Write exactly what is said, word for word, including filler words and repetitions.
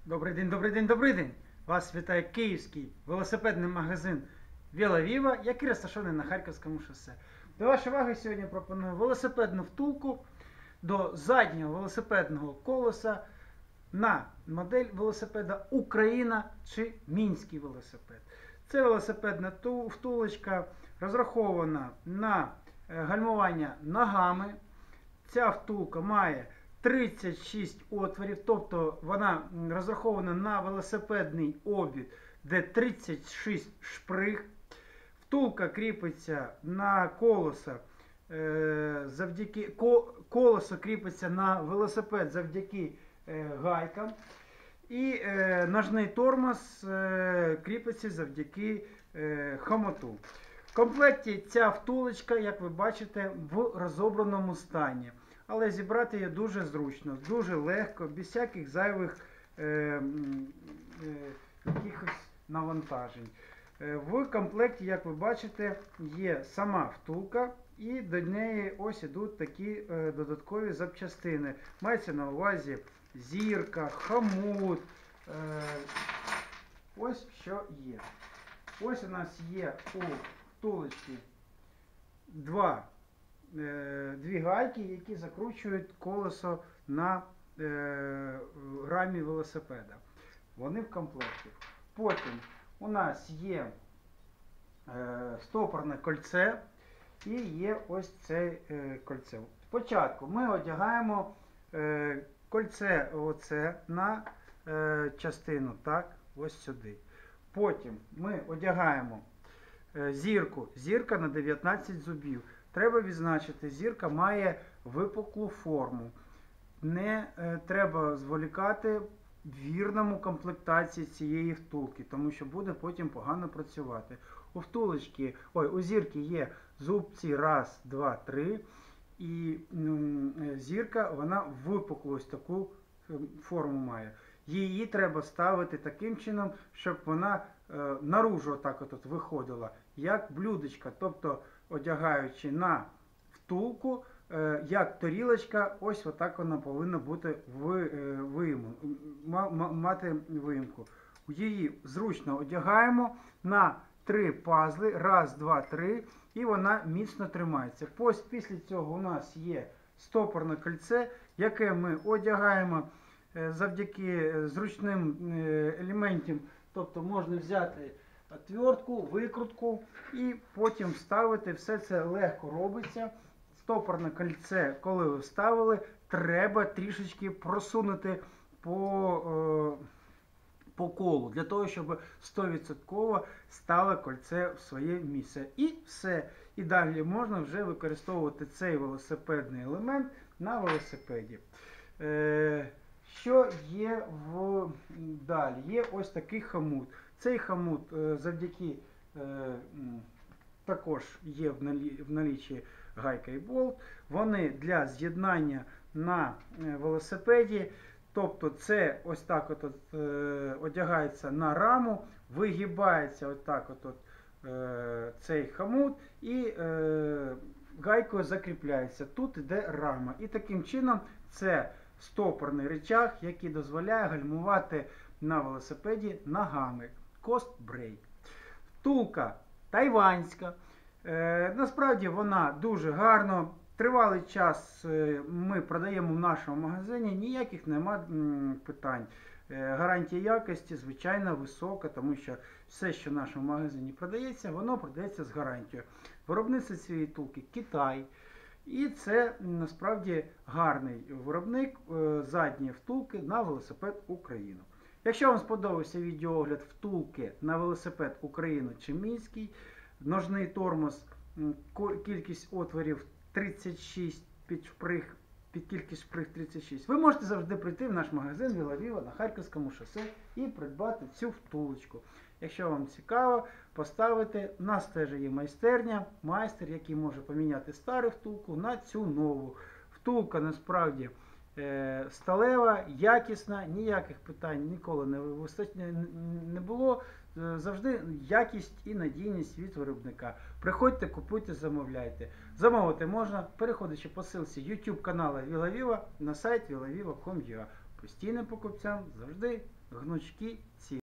Добрий день, добрий день, добрий день! Вас вітає київський велосипедний магазин Віла Віва, який розташований на Харківському шосе. До вашої уваги сьогодні пропоную велосипедну втулку до заднього велосипедного колеса на модель велосипеда Україна чи Мінський велосипед. Це велосипедна втулочка розрахована на гальмування ногами. Ця втулка має тридцять шість отворів, тобто вона розрахована на велосипедний обід, де тридцять шість шприг. Втулка кріпиться на колесо, завдяки колесо кріпиться на велосипед завдяки гайкам. І ножний тормоз кріпиться завдяки хомуту. В комплекті ця втулочка, як ви бачите, в розобраному стані. Але зібрати її дуже зручно, дуже легко, без всяких зайвих е, е, якихось навантажень. Е, в комплекті, як ви бачите, є сама втулка і до неї ось ідуть такі е, додаткові запчастини. Мається на увазі зірка, хомут. Е, ось що є. Ось у нас є у втулочці два Дві гайки, які закручують колесо на е, рамі велосипеда. Вони в комплекті. Потім у нас є е, стопорне кольце і є ось це е, кольце. Спочатку ми одягаємо е, кольце оце на е, частину, так, ось сюди. Потім ми одягаємо е, зірку, зірка на дев'ятнадцять зубів. Треба відзначити, зірка має випуклу форму. Не е, треба зволікати в вірному комплектації цієї втулки, тому що буде потім погано працювати. У втулочки, ой, у зірки є зубці раз, два, три. І м, зірка, вона випуклу ось таку форму має. Її треба ставити таким чином, щоб вона е, наружу отак от виходила, як блюдечко. Тобто, одягаючи на втулку, е, як тарілочка, ось отак вона повинна бути в, е, вийму, мати виїмку. Її зручно одягаємо на три пазли, раз, два, три, і вона міцно тримається. Ось після цього у нас є стопорне кольце, яке ми одягаємо е, завдяки зручним е, елементам, тобто можна взяти отвертку, викрутку і потім вставити. Все це легко робиться. Стопорне кольце, коли ви вставили, треба трішечки просунути по, е, по колу, для того, щоб сто відсотків стало кольце в своє місце. І все. І далі можна вже використовувати цей велосипедний елемент на велосипеді. Е, Що є в далі? Є ось такий хомут. Цей хомут завдяки е, також є в, налі, в налічі гайка і болт. Вони для з'єднання на велосипеді. Тобто це ось так от, от е, одягається на раму, вигибається отак от, от е, цей хомут і е, гайкою закріпляється. Тут іде рама. І таким чином це стопорний рычаг, який дозволяє гальмувати на велосипеді ногами. Coast Brake. Втулка тайванська. Е, насправді вона дуже гарна. Тривалий час е, ми продаємо в нашому магазині, ніяких нема м, питань. Е, гарантія якості, звичайно, висока, тому що все, що в нашому магазині продається, воно продається з гарантією. Виробництво цієї втулки Китай. І це насправді гарний виробник е, задньої втулки на велосипед Україну. Якщо вам сподобався відеоогляд втулки на велосипед Україну чи Мінський, ножний тормоз, кількість отворів тридцять шість, під, шприг, під кількість шприг тридцять шість, ви можете завжди прийти в наш магазин Віла Віва на Харківському шосе і придбати цю втулочку. Якщо вам цікаво, поставити, у нас теж є майстерня, майстер, який може поміняти стару втулку на цю нову. Втулка насправді сталева, якісна, ніяких питань ніколи не, не було. Завжди якість і надійність від виробника. Приходьте, купуйте, замовляйте. Замовити можна, переходячи по ссылці YouTube каналу Віла Віва на сайт віла віва крапка ком крапка ю а. Постійним покупцям завжди гнучкі ціни.